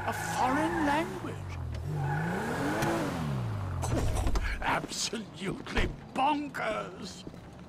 A foreign language. Oh, absolutely bonkers.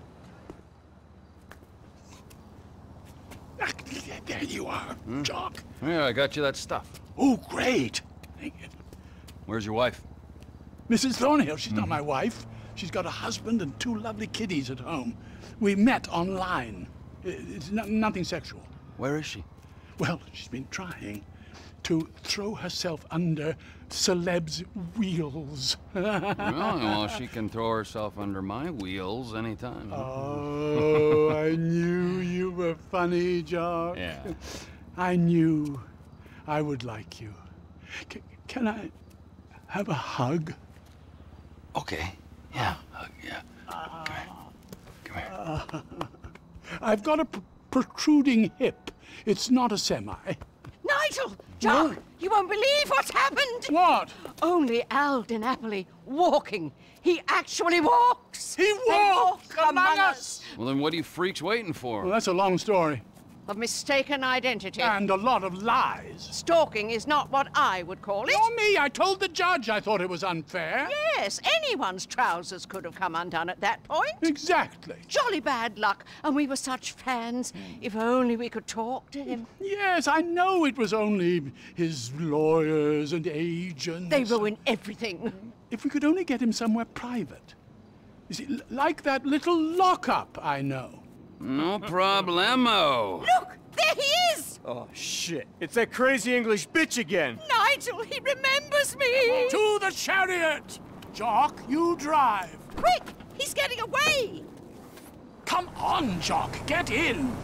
There you are, Jock. Yeah, I got you that stuff. Oh, great. Where's your wife? Mrs. Thornhill, she's not my wife. She's got a husband and 2 lovely kiddies at home. We met online. It's nothing sexual. Where is she? Well, she's been trying to throw herself under celebs' wheels. Well, she can throw herself under my wheels anytime. Oh, I knew you were funny, Jock. Yeah. I knew I would like you. Can I have a hug? Okay. Yeah. Yeah. Come here. I've got a protruding hip. It's not a semi. Nigel! Jock! You won't believe what's happened! What? Only Al DiNapoli walking. He actually walks! He walks among us! Well, then what are you freaks waiting for? Well, that's a long story. Of mistaken identity. And a lot of lies. Stalking is not what I would call it. Nor me. I told the judge I thought it was unfair. Yes, anyone's trousers could have come undone at that point. Exactly. Jolly bad luck, and we were such fans. If only we could talk to him. Yes, I know it was only his lawyers and agents. They ruin everything. If we could only get him somewhere private. You see, like that little lockup I know. No problemo. Look, there he is! Oh, shit. It's that crazy English bitch again. Nigel, he remembers me! To the chariot! Jock, you drive. Quick, he's getting away! Come on, Jock, get in.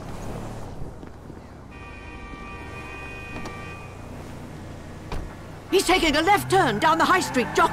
He's taking a left turn down the high street, Jock.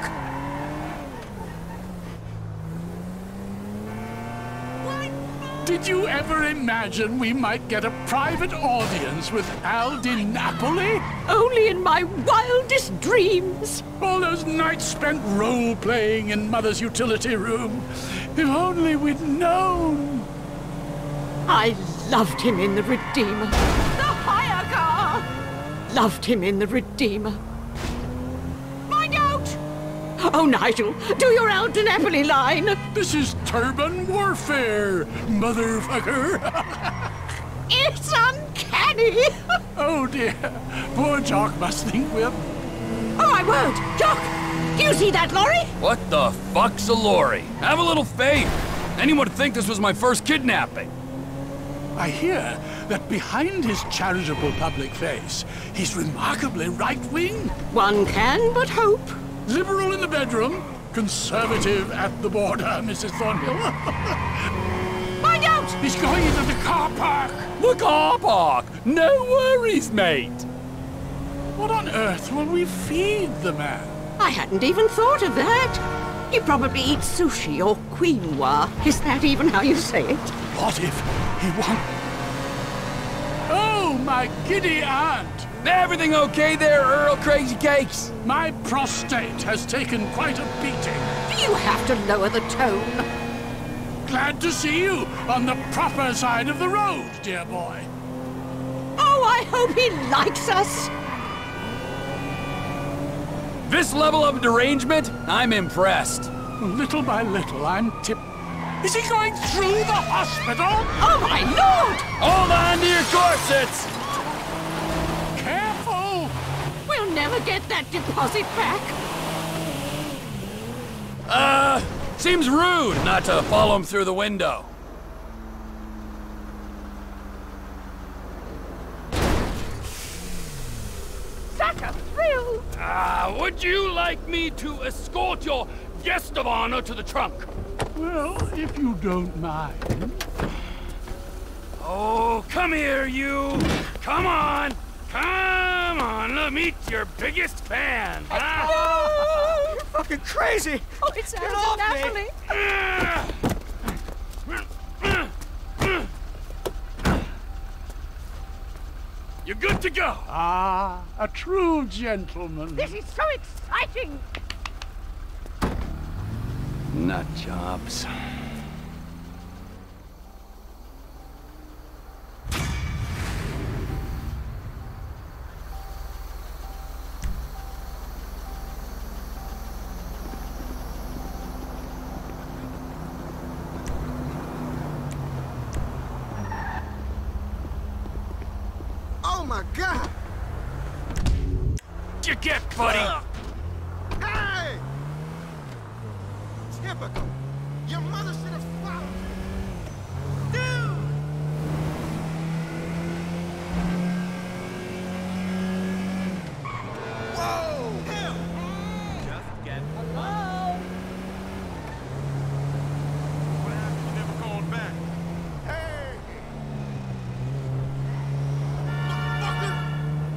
Did you ever imagine we might get a private audience with Al DiNapoli? Only in my wildest dreams. All those nights spent role-playing in Mother's utility room. If only we'd known. I loved him in The Redeemer. The hire car! Loved him in The Redeemer. Mind out! Oh, Nigel, do your Al DiNapoli line. This is turban warfare, motherfucker. It's uncanny. Oh, dear. Poor Jock must think we're... Oh, my word! Jock! Do you see that lorry? What the fuck's a lorry? Have a little faith. Anyone would think this was my first kidnapping. I hear that behind his charitable public face, he's remarkably right-wing. One can but hope. Liberal in the bedroom, conservative at the border, Mrs. Thornhill. Find out! He's going into the car park. The car park! No worries, mate. What on earth will we feed the man? I hadn't even thought of that. He probably eats sushi or quinoa. Is that even how you say it? What if he wants... Oh, my giddy aunt! Everything okay there, Earl Crazy Cakes? My prostate has taken quite a beating. Do you have to lower the tone? Glad to see you on the proper side of the road, dear boy. Oh, I hope he likes us. This level of derangement, I'm impressed. Little by little, I'm Is he going through the hospital? Oh, my Lord! Hold on to your corsets! Careful! We'll never get that deposit back. Seems rude not to follow him through the window. Such a thrill! Would you like me to escort your guest of honor to the trunk? Well, if you don't mind. Oh, come here, you! Come on! Come on, let me meet your biggest fan! Huh? Oh, you're fucking crazy! Oh, it's Get off me! Napoli. You're good to go! Ah, a true gentleman. This is so exciting! Nut jobs. God! What'd you get, buddy? Hey! Typical. Your mother should have followed. Dude! Whoa! Hell! Just get... Hello? What happened? You never called back. Hey! Motherfucker!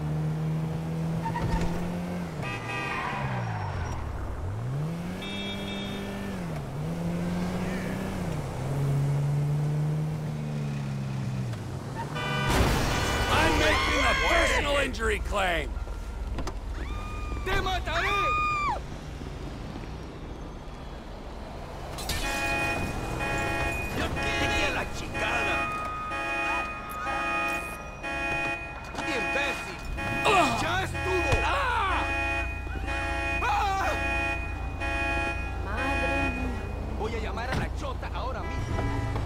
I'm making a personal injury claim. ¡Te mataré! la chingada! ¡Imbécil! ¡Ya estuvo! Voy a llamar a la chota ahora mismo.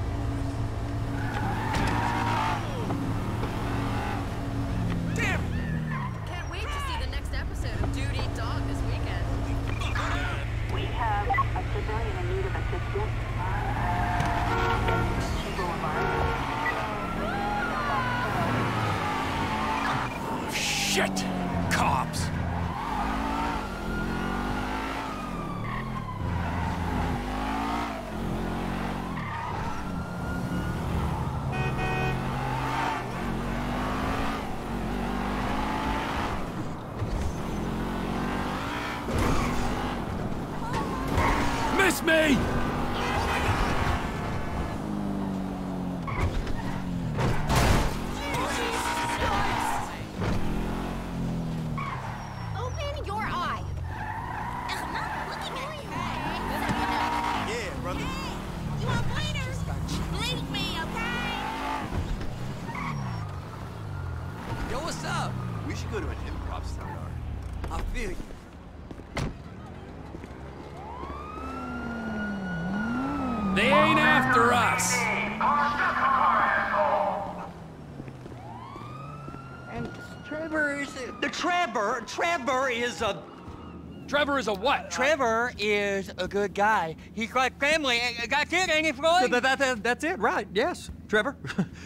Can't wait to see the next episode of Dude Eat Dog this weekend. We have a civilian in need of assistance. Shit! Cops! Miss me! Open your eye. I'm not looking at you. Yeah, brother. You want pointers? Bleed me, okay? Yo, what's up? We should go to an improv seminar. I feel you. They ain't after us. And Trevor is Trevor is a Trevor is a what? Trevor is a good guy. He's got family. Got kid, ain't he, Floyd? That's it, right? Yes, Trevor.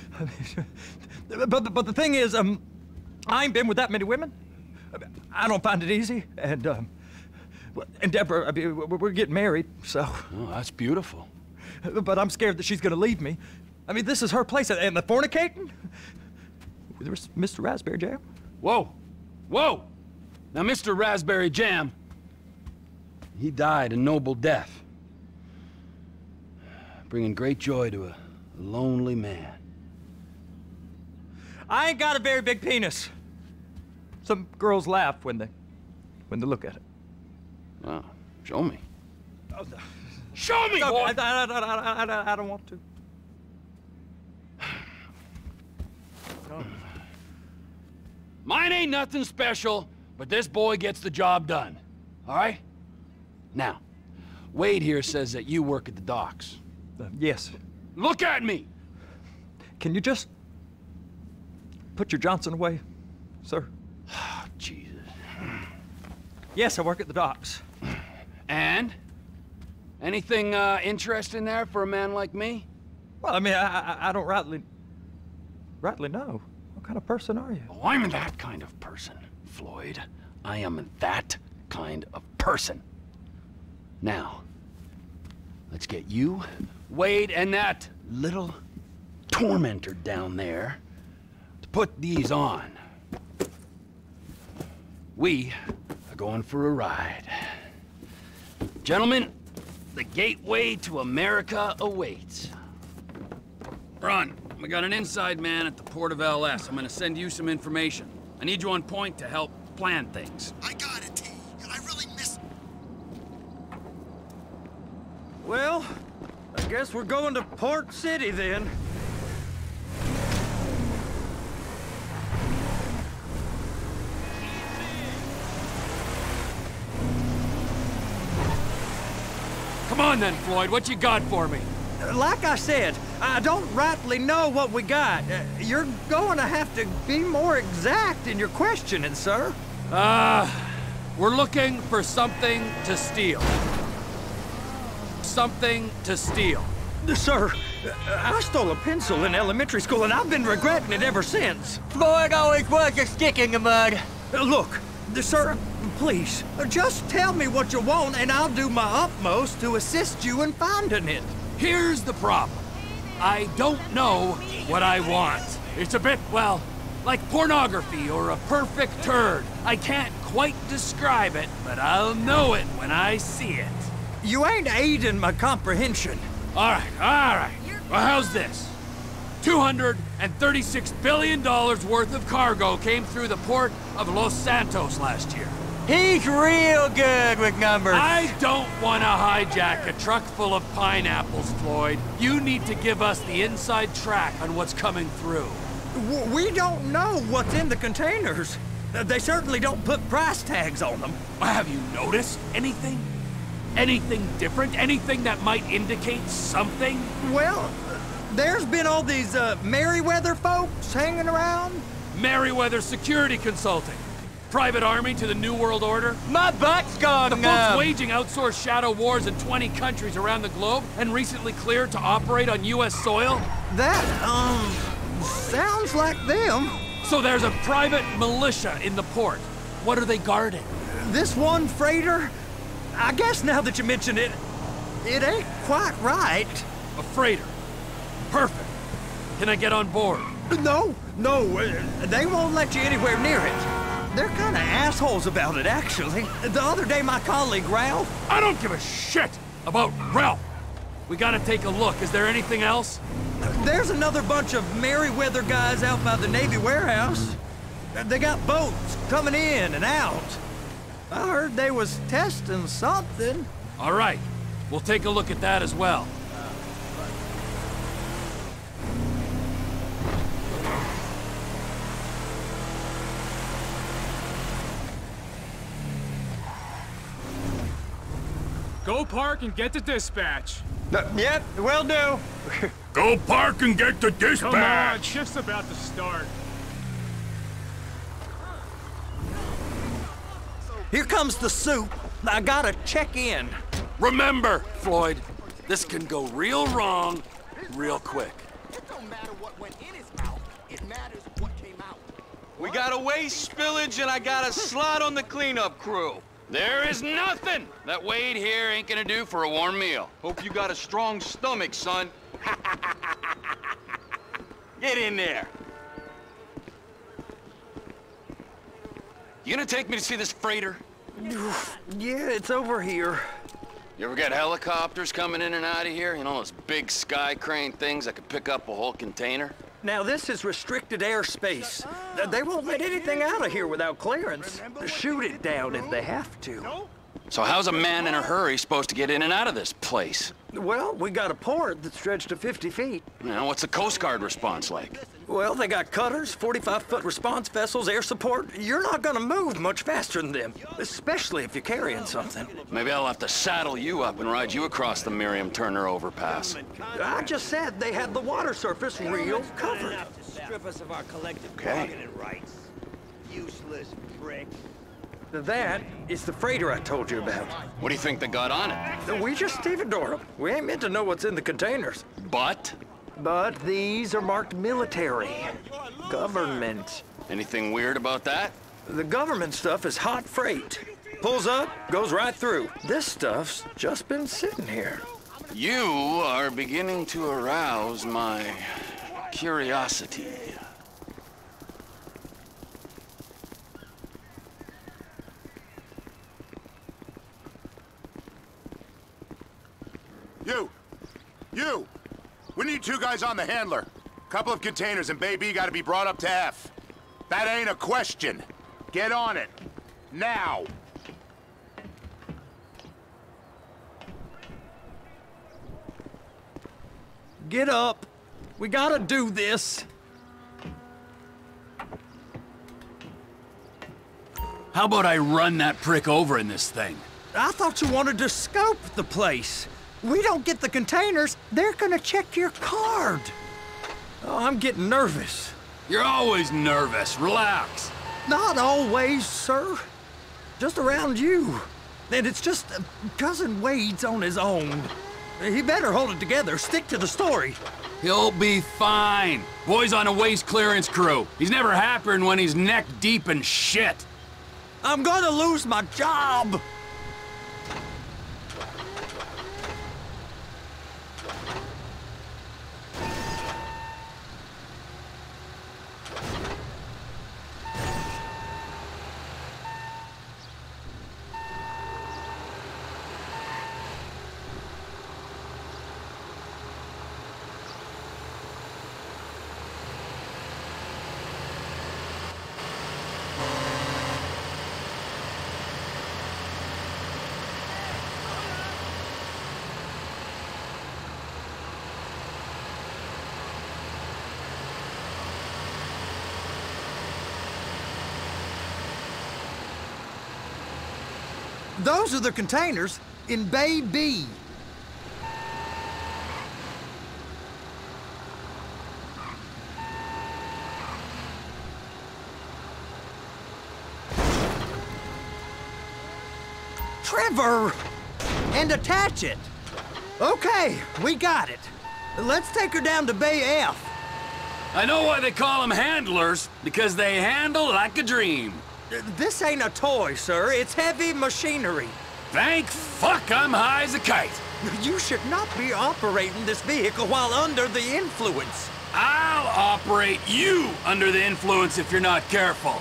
but the thing is, I ain't been with that many women. I don't find it easy, and Deborah, I mean, we're getting married, so. Oh, that's beautiful. But I'm scared that she's gonna leave me. I mean, this is her place, and the fornicating? There's Mr. Raspberry Jam. Whoa! Whoa! Now, Mr. Raspberry Jam, he died a noble death, bringing great joy to a lonely man. I ain't got a very big penis. Some girls laugh when they look at it. Oh, show me. Show me, No, boy! I don't want to. Mine ain't nothing special, but this boy gets the job done. All right? Now, Wade here says that you work at the docks. Yes. Look at me! Can you just put your Johnson away, sir? Oh, Jesus. Yes, I work at the docks. And? Anything interesting there for a man like me? Well, I mean, I don't rightly know. What kind of person are you? Oh, I'm that kind of person, Floyd. I am that kind of person. Now, let's get you, Wade, and that little tormentor down there to put these on. We are going for a ride. Gentlemen, the gateway to America awaits. Ron, we got an inside man at the port of LS. I'm gonna send you some information. I need you on point to help plan things. I got it, T. I really miss... Well, I guess we're going to Port City then. Come on then, Floyd, what you got for me? Like I said, I don't rightly know what we got. You're going to have to be more exact in your questioning, sir. We're looking for something to steal. Something to steal. Sir, I stole a pencil in elementary school, and I've been regretting it ever since. Boy, it always was a stick in the mud. Look, sir, please, just tell me what you want, and I'll do my utmost to assist you in finding it. Here's the problem. I don't know what I want. It's a bit, well, like pornography or a perfect turd. I can't quite describe it, but I'll know it when I see it. You ain't aiding my comprehension. All right. Well, how's this? $236 billion worth of cargo came through the port of Los Santos last year. He's real good with numbers. I don't want to hijack a truck full of pineapples, Floyd. You need to give us the inside track on what's coming through. We don't know what's in the containers. They certainly don't put price tags on them. Have you noticed anything? Anything different? Anything that might indicate something? Well, there's been all these Merryweather folks hanging around. Merryweather Security Consulting. Private army to the New World Order. My butt's gone The folks waging outsourced shadow wars in 20 countries around the globe and recently cleared to operate on U.S. soil. That, sounds like them. So there's a private militia in the port. What are they guarding? This one freighter? I guess now that you mention it, it ain't quite right. A freighter. Perfect. Can I get on board? No, they won't let you anywhere near it. They're kind of assholes about it, actually. The other day, my colleague, Ralph... I don't give a shit about Ralph. We gotta take a look. Is there anything else? There's another bunch of Merryweather guys out by the Navy warehouse. They got boats coming in and out. I heard they was testing something. All right. We'll take a look at that as well. Go park and get to dispatch. Yep, will do. Go park and get to dispatch! Come on, shift's about to start. Here comes the soup. I gotta check in. Remember, Floyd, this can go real wrong real quick. It don't matter what went in his mouth. It matters what came out. We got a waste spillage and I got a slot on the cleanup crew. There is nothing that Wade here ain't gonna do for a warm meal. Hope you got a strong stomach, son. Get in there. You gonna take me to see this freighter? Yeah, it's over here. You ever got helicopters coming in and out of here? You know, those big sky crane things that could pick up a whole container? Now, this is restricted airspace. They won't let anything out of here without clearance. Shoot it down if they have to. So how's a man in a hurry supposed to get in and out of this place? Well, we got a port that's stretched to 50 feet. You know, what's the Coast Guard response like? Well, they got cutters, 45-foot response vessels, air support. You're not gonna move much faster than them, especially if you're carrying something. Maybe I'll have to saddle you up and ride you across the Miriam Turner overpass. I just said they had the water surface real covered. Strip us of our collective Okay. bargaining rights. Useless pricks. That is the freighter I told you about. What do you think they got on it? We just stevedore them. We ain't meant to know what's in the containers. But? But these are marked military. Government. Anything weird about that? The government stuff is hot freight. Pulls up, goes right through. This stuff's just been sitting here. You are beginning to arouse my curiosity. You! We need 2 guys on the handler. Couple of containers and Baby gotta be brought up to F. That ain't a question. Get on it. Now! Get up. We gotta do this. How about I run that prick over in this thing? I thought you wanted to scope the place. We don't get the containers, they're gonna check your card. Oh, I'm getting nervous. You're always nervous. Relax. Not always, sir. Just around you. And it's just Cousin Wade's on his own. He better hold it together, stick to the story. He'll be fine. Boy's on a waste clearance crew. He's never happier than when he's neck deep in shit. I'm gonna lose my job. Those are the containers in Bay B. Trevor! And attach it. Okay, we got it. Let's take her down to Bay F. I know why they call them handlers, because they handle like a dream. This ain't a toy, sir. It's heavy machinery. Thank fuck I'm high as a kite. You should not be operating this vehicle while under the influence. I'll operate you under the influence if you're not careful.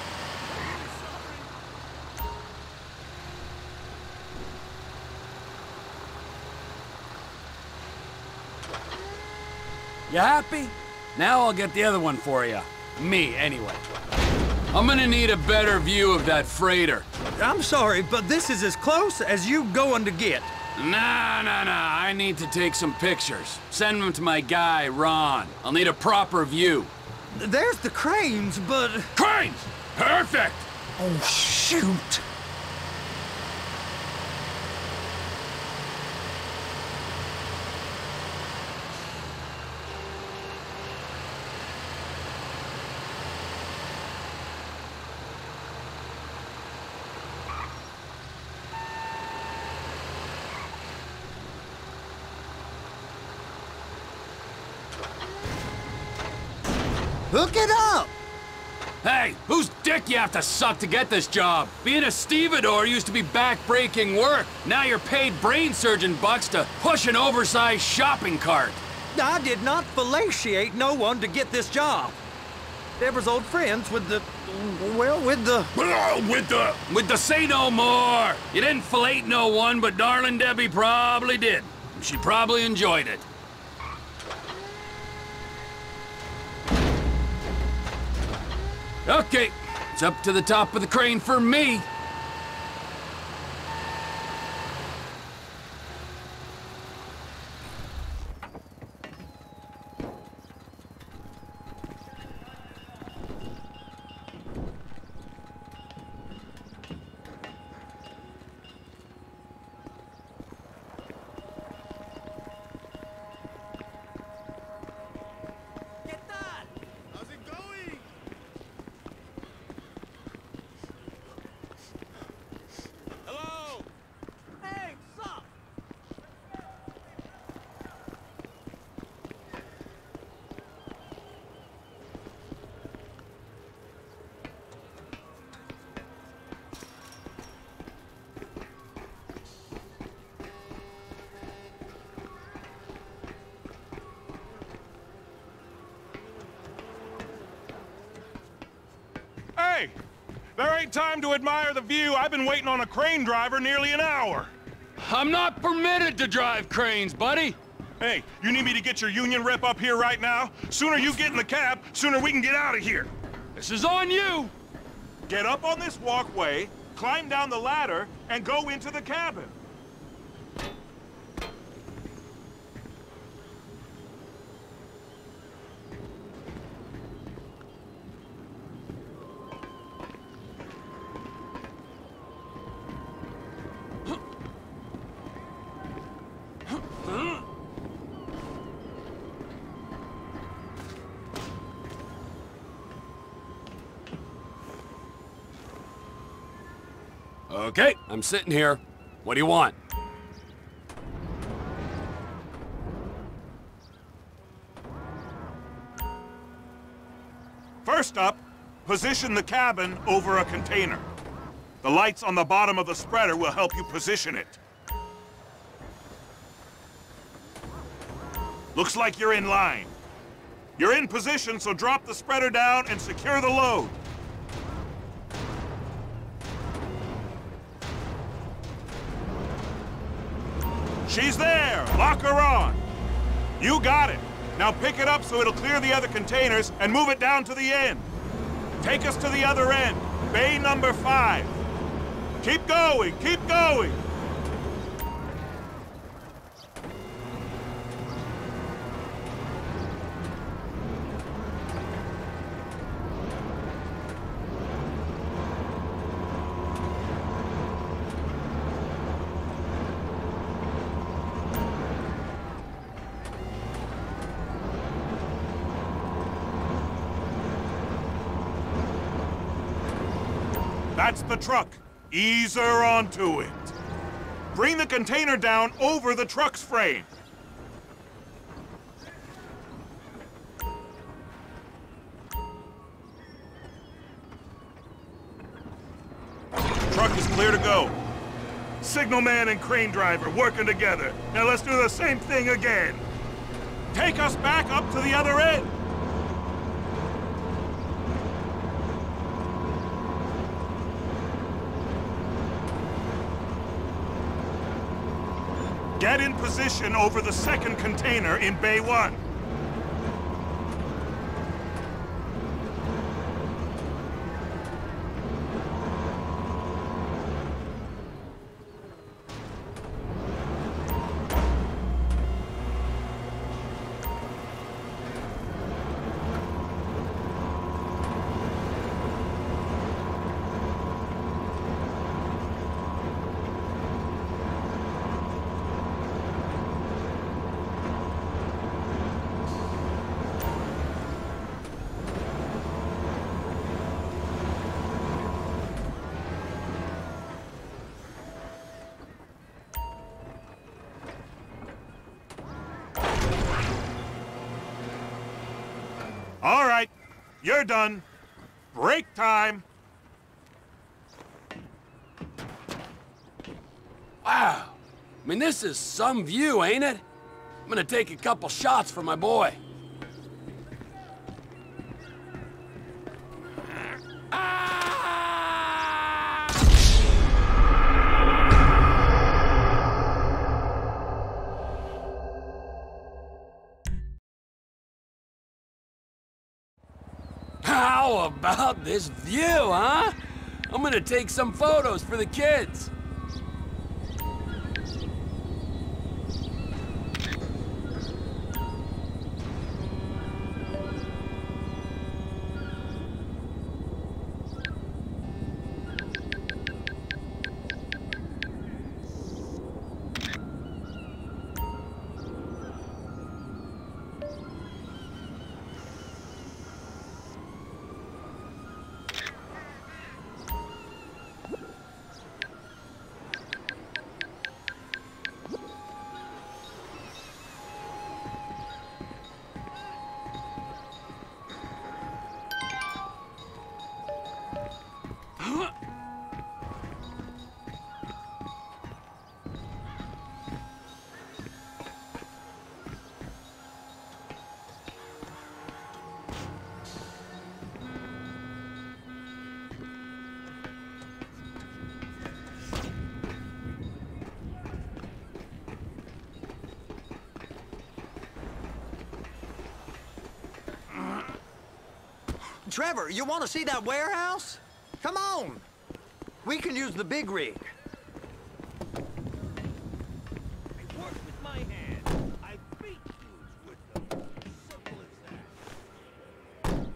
You happy? Now I'll get the other one for you. Me, anyway. I'm gonna need a better view of that freighter. I'm sorry, but this is as close as you going to get. Nah. I need to take some pictures. Send them to my guy, Ron. I'll need a proper view. There's the cranes, but... Cranes! Perfect! Oh, shoot! Hook it up! Hey, whose dick you have to suck to get this job? Being a stevedore used to be back-breaking work. Now you're paid brain surgeon bucks to push an oversized shopping cart. I did not fellatiate no one to get this job. Deborah's old friends with the... well, with the... With the say no more! You didn't fillet no one, but darling Debbie probably did. She probably enjoyed it. Okay, it's up to the top of the crane for me. Hey! There ain't time to admire the view. I've been waiting on a crane driver nearly an hour. I'm not permitted to drive cranes, buddy. Hey, you need me to get your union rep up here right now? Sooner you get in the cab, sooner we can get out of here. This is on you. Get up on this walkway, climb down the ladder, and go into the cabin. Okay, I'm sitting here. What do you want? First up, position the cabin over a container. The lights on the bottom of the spreader will help you position it. Looks like you're in line. You're in position, so drop the spreader down and secure the load. She's there! Lock her on! You got it! Now pick it up so it'll clear the other containers and move it down to the end. Take us to the other end, bay number 5. Keep going, keep going! That's the truck. Ease her onto it. Bring the container down over the truck's frame. Truck is clear to go. Signalman and crane driver working together. Now let's do the same thing again. Take us back up to the other end. Get in position over the second container in Bay 1. All right, you're done. Break time. Wow. I mean, this is some view, ain't it? I'm gonna take a couple shots for my boy. How about this view, huh? I'm gonna take some photos for the kids. Trevor, you want to see that warehouse? Come on. We can use the big rig. I work with my hands. I beat dudes with them. Simple as that.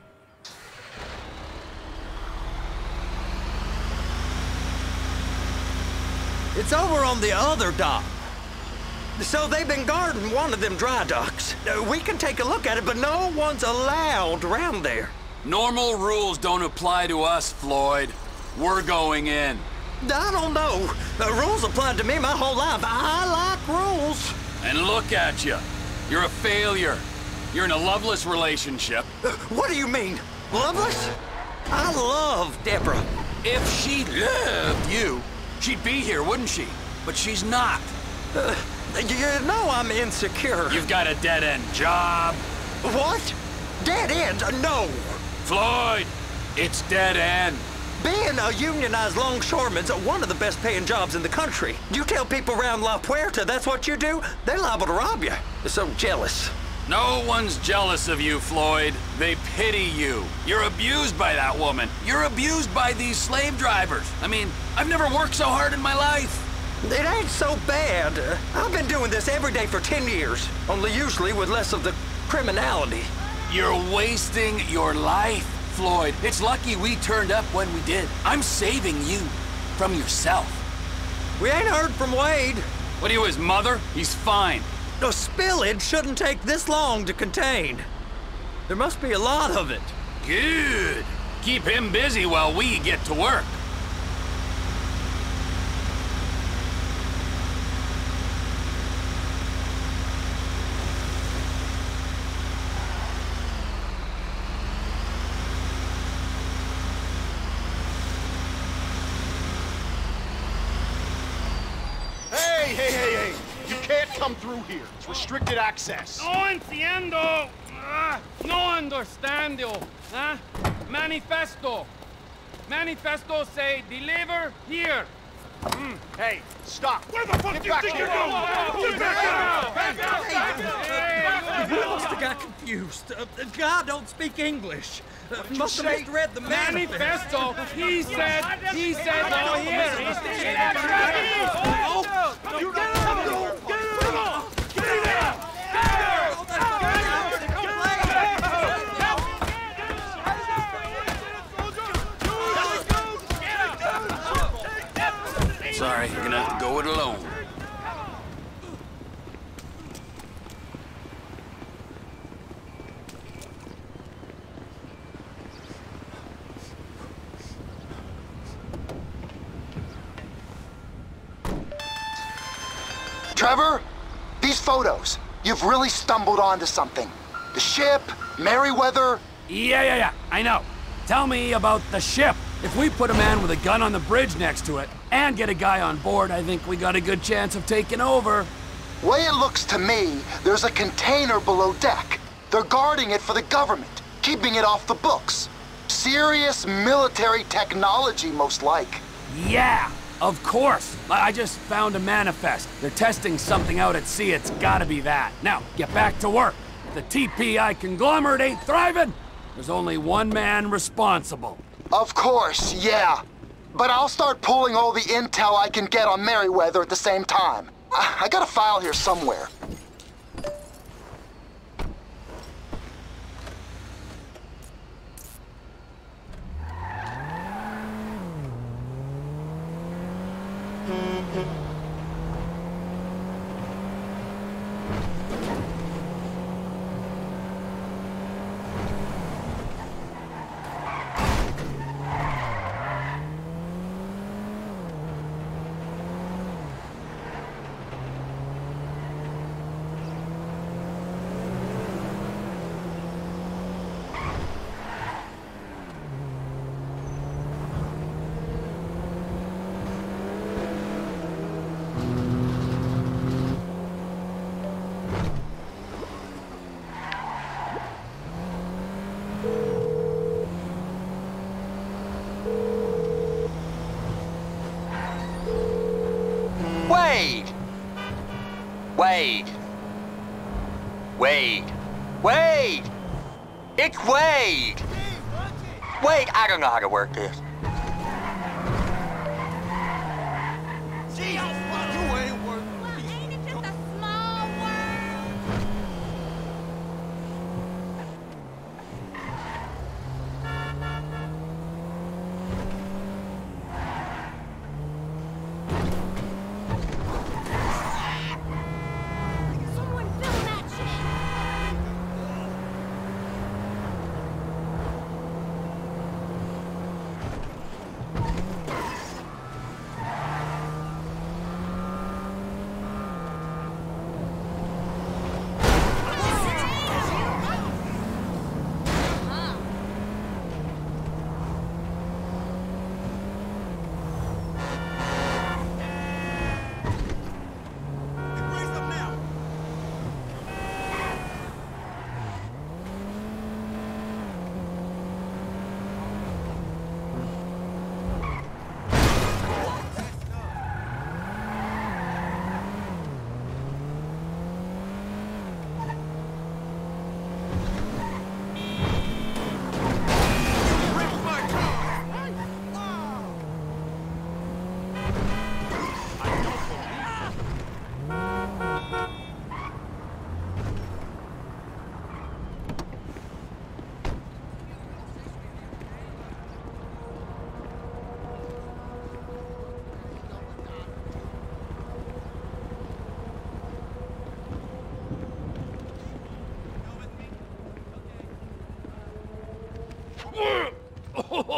It's over on the other dock. So they've been guarding one of them dry docks. We can take a look at it, but no one's allowed around there. Normal rules don't apply to us, Floyd. We're going in. I don't know. Rules applied to me my whole life. I like rules. And look at you. You're a failure. You're in a loveless relationship. What do you mean? Loveless? I love Deborah. If she loved you, she'd be here, wouldn't she? But she's not. You know I'm insecure. You've got a dead-end job. What? Dead end? No. Floyd, it's dead end. Being a unionized longshoreman's one of the best paying jobs in the country. You tell people around La Puerta that's what you do, they're liable to rob you. They're so jealous. No one's jealous of you, Floyd. They pity you. You're abused by that woman. You're abused by these slave drivers. I mean, I've never worked so hard in my life. It ain't so bad. I've been doing this every day for 10 years, only usually with less of the criminality. You're wasting your life, Floyd. It's lucky we turned up when we did. I'm saving you from yourself. We ain't heard from Wade. What are you, his mother? He's fine. No, spillage shouldn't take this long to contain. There must be a lot of it. Good. Keep him busy while we get to work. Hey! You can't come through here. It's restricted access. No entiendo. No understando. Huh? Manifesto. Manifesto say deliver here. Hey, stop. Where the fuck do you think you're going? You must have got confused. God don't speak English. Must have misread the manifesto. He said, oh, here. Sorry, you're gonna have to go it alone. Trevor, these photos, you've really stumbled onto something. The ship, Merryweather. Yeah, I know. Tell me about the ship. If we put a man with a gun on the bridge next to it and get a guy on board, I think we got a good chance of taking over. Way it looks to me, there's a container below deck. They're guarding it for the government, keeping it off the books. Serious military technology, most like. Yeah, of course. I just found a manifest. They're testing something out at sea. It's gotta be that. Now, get back to work. If the TPI conglomerate ain't thriving, there's only one man responsible. Of course, yeah. But I'll start pulling all the intel I can get on Merryweather at the same time. I got a file here somewhere. Wade! It's Wade! Wade, I don't know how to work this. See how far you ain't working. Well, ain't it just a small world? Someone film that shit.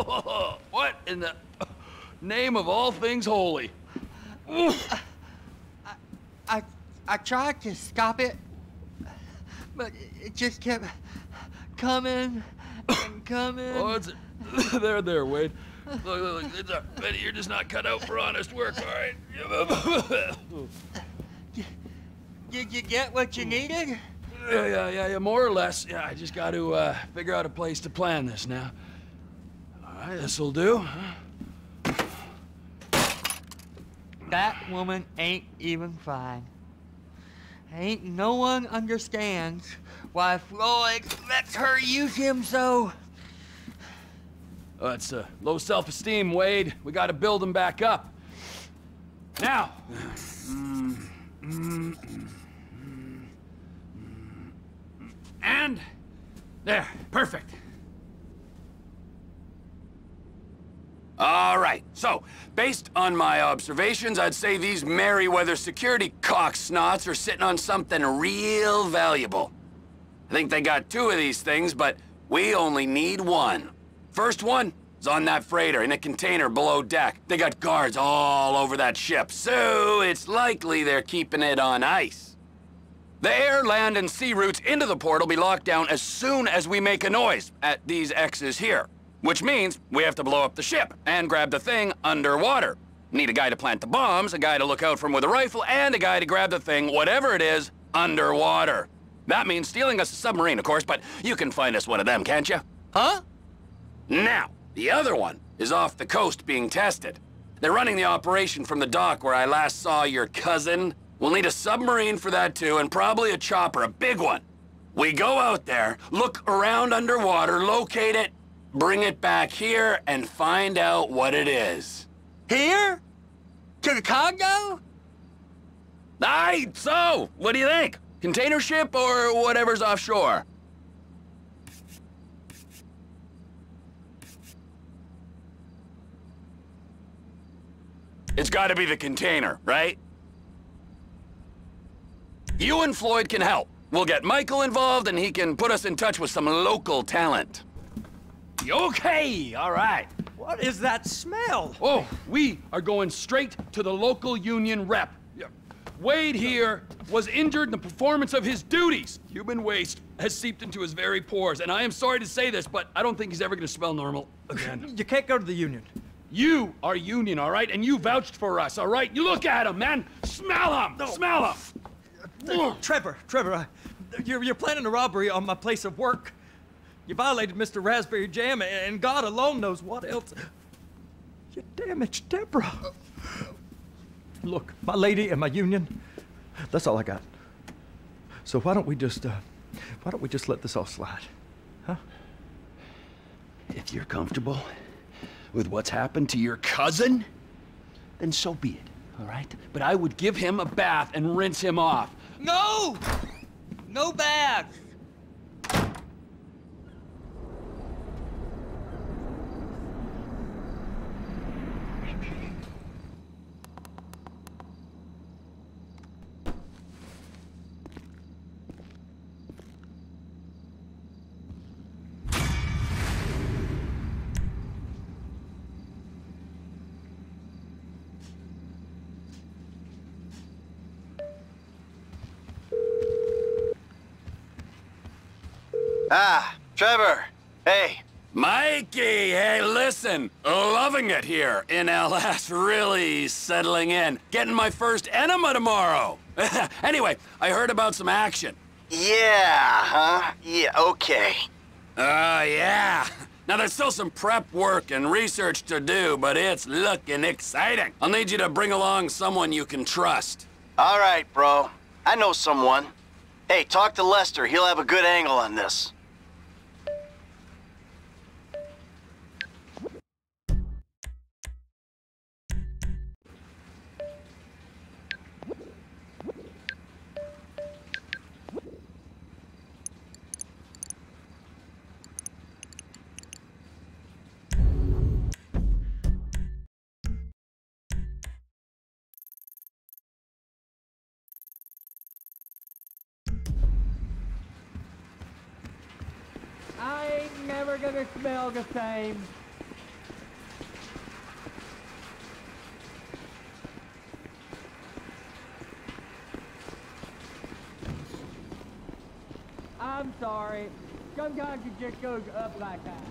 What in the name of all things holy? I tried to stop it, but it just kept coming and coming. Oh, it's there, Wade. Look, it's Betty, you're just not cut out for honest work, all right? Did you get what you needed? Yeah, more or less. Yeah, I just got to figure out a place to plan this now. All right, this'll do. That woman ain't even fine. Ain't no one understands why Floyd lets her use him so. Oh, that's low self-esteem, Wade. We got to build him back up. Now. And there, perfect. All right, so, based on my observations, I'd say these Merryweather security cocksnots are sitting on something real valuable. I think they got 2 of these things, but we only need 1. First one is on that freighter in a container below deck. They got guards all over that ship, so it's likely they're keeping it on ice. The air, land, and sea routes into the port will be locked down as soon as we make a noise at these X's here. Which means we have to blow up the ship and grab the thing underwater. Need a guy to plant the bombs, a guy to look out for him with a rifle, and a guy to grab the thing, whatever it is, underwater. That means stealing us a submarine, of course, but you can find us one of them, can't you? Huh? Now, the other one is off the coast being tested. They're running the operation from the dock where I last saw your cousin. We'll need a submarine for that too, and probably a chopper, a big one. We go out there, look around underwater, locate it, bring it back here, and find out what it is. Here? To the Congo? Aye, so, what do you think? Container ship or whatever's offshore? It's gotta be the container, right? You and Floyd can help. We'll get Michael involved and he can put us in touch with some local talent. Okay, all right. What is that smell? Oh, we are going straight to the local union rep. Wade here was injured in the performance of his duties. Human waste has seeped into his very pores, and I am sorry to say this, but I don't think he's ever gonna smell normal again. You can't go to the union. You are union, all right? And you vouched for us, all right? You look at him, man. Smell him! No. Smell him! Trevor, you're planning a robbery on my place of work. You violated Mr. Raspberry Jam, and God alone knows what else. You damaged Deborah. Look, my lady and my union, that's all I got. So why don't we just let this all slide, huh? If you're comfortable with what's happened to your cousin, then so be it, all right? But I would give him a bath and rinse him off. No! No bath! Ah, Trevor. Hey. Mikey, hey, listen. Loving it here in LS. Really settling in. Getting my first enema tomorrow. Anyway, I heard about some action. Yeah, huh? Yeah, okay. Yeah. Now, there's still some prep work and research to do, but it's looking exciting. I'll need you to bring along someone you can trust. All right, bro. I know someone. Hey, talk to Lester. He'll have a good angle on this. I ain't never gonna smell the same. I'm sorry. Sometimes it just goes up like that.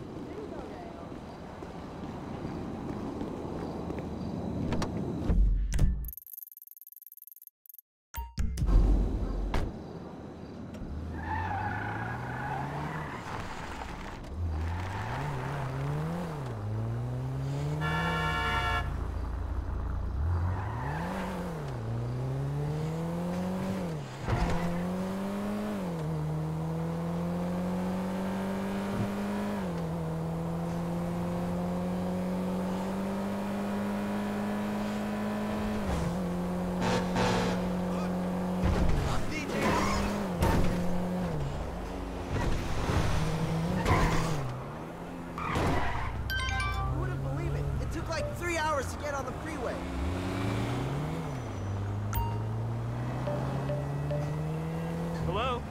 Hello?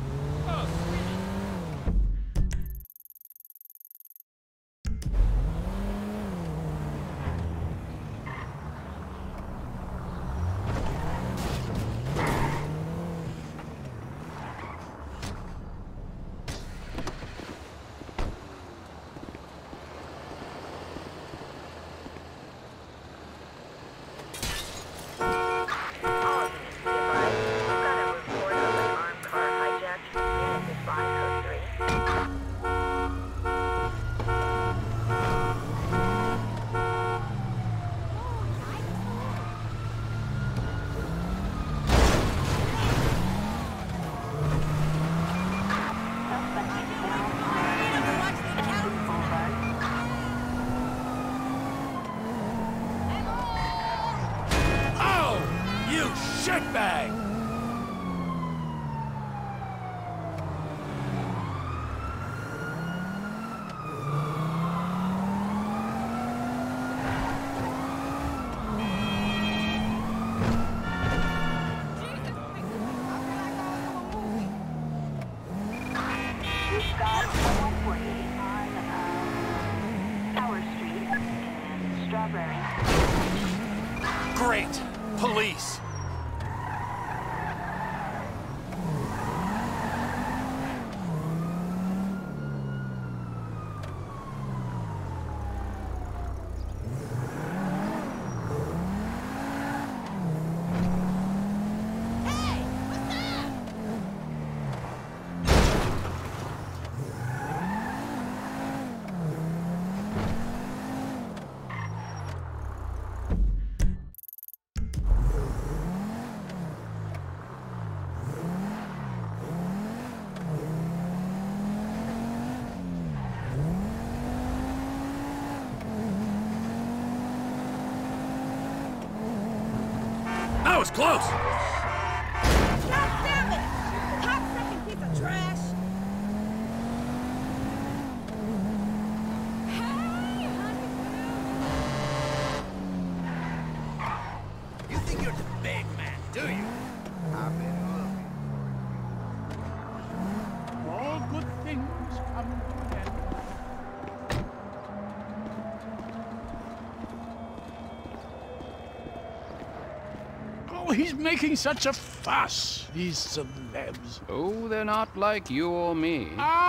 Shitbag! We've got 148 on Tower Street and Strawberry. Great! Police! That was close! God damn it! Cocksucking piece of trash! You think you're the big man, do you? I've been looking. All good things come to an end. Oh, he's making such a fuss, these celebs. Oh, they're not like you or me.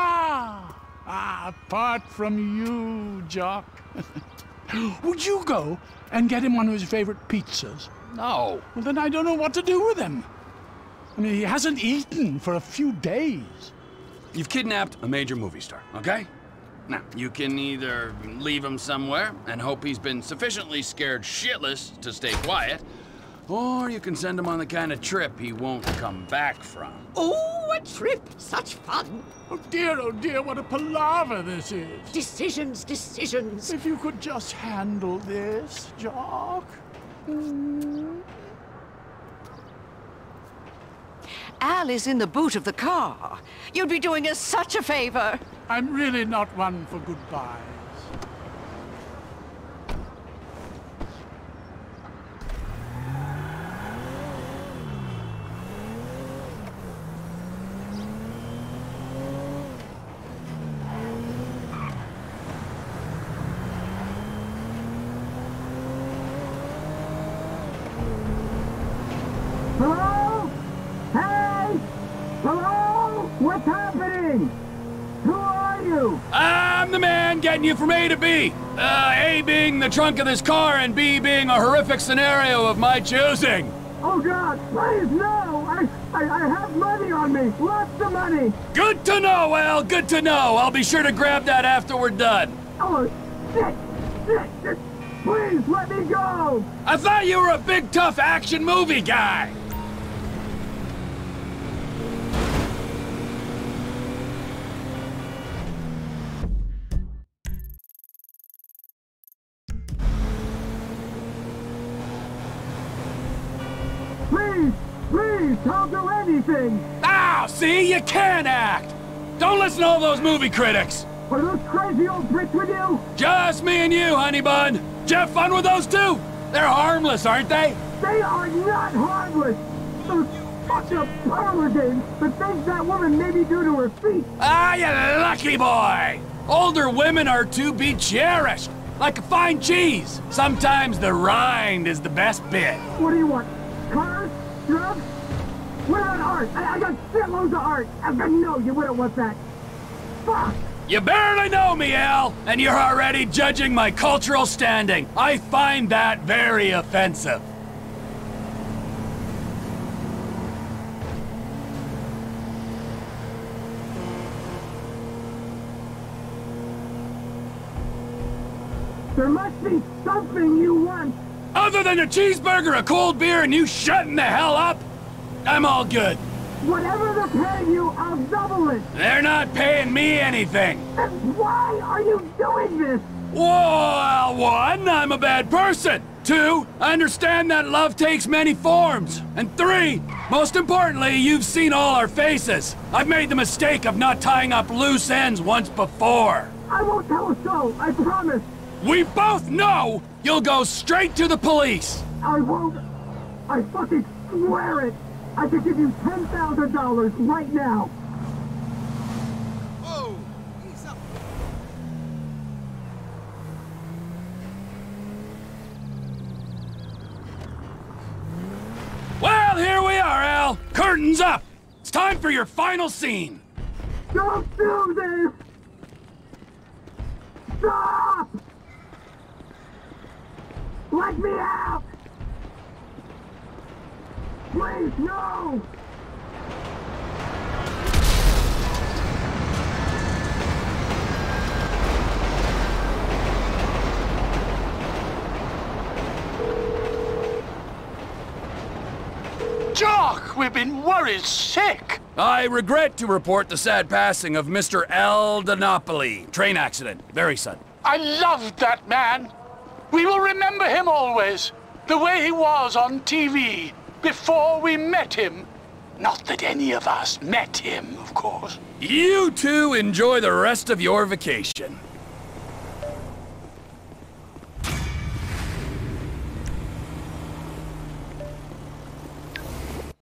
Apart from you, Jock. Would you go and get him one of his favorite pizzas? No. Well, then I don't know what to do with him. I mean, he hasn't eaten for a few days. You've kidnapped a major movie star, okay? Now, you can either leave him somewhere and hope he's been sufficiently scared shitless to stay quiet, or you can send him on the kind of trip he won't come back from. Oh, a trip! Such fun! Oh dear, what a palaver this is. Decisions, decisions. If you could just handle this, Jock. Al is in the boot of the car. You'd be doing us such a favor. I'm really not one for goodbyes. Hello? Hey! Hello? What's you? I'm the man getting you from A to B. A being the trunk of this car and B being a horrific scenario of my choosing. Oh God, please no! I have money on me, lots of money. Good to know, Al, good to know. I'll be sure to grab that after we're done. Oh, shit, please let me go. I thought you were a big tough action movie guy. Please, don't do anything! Ow, see, you can't act! Don't listen to all those movie critics! Are those crazy old bricks with you? Just me and you, honey bun! Did you have fun with those two? They're harmless, aren't they? They are not harmless! Those fucking parlor games, the things that woman made me do to her feet! Ah, you lucky boy! Older women are to be cherished, like a fine cheese. Sometimes the rind is the best bit. What do you want? Cars? Drugs? What about art? I got shitloads of art. No, you wouldn't want that. Fuck! You barely know me, Al, and you're already judging my cultural standing. I find that very offensive. There must be something you want. Other than a cheeseburger, a cold beer, and you shutting the hell up, I'm all good. Whatever they're paying you, I'll double it. They're not paying me anything. Then why are you doing this? Well, one, I'm a bad person. Two, I understand that love takes many forms. And three, most importantly, you've seen all our faces. I've made the mistake of not tying up loose ends once before. I won't tell a soul, I promise. We both know you'll go straight to the police. I won't. I fucking swear it. I could give you $10,000 right now. Whoa! Ease up. Well, here we are, Al. Curtains up. It's time for your final scene. Don't do this! Stop! Let me out! Please, no! Jock, we've been worried sick. I regret to report the sad passing of Mr. Al Dinopoli. Train accident. Very sudden. I loved that man. We will remember him always. The way he was on TV before we met him. Not that any of us met him, of course. You two enjoy the rest of your vacation.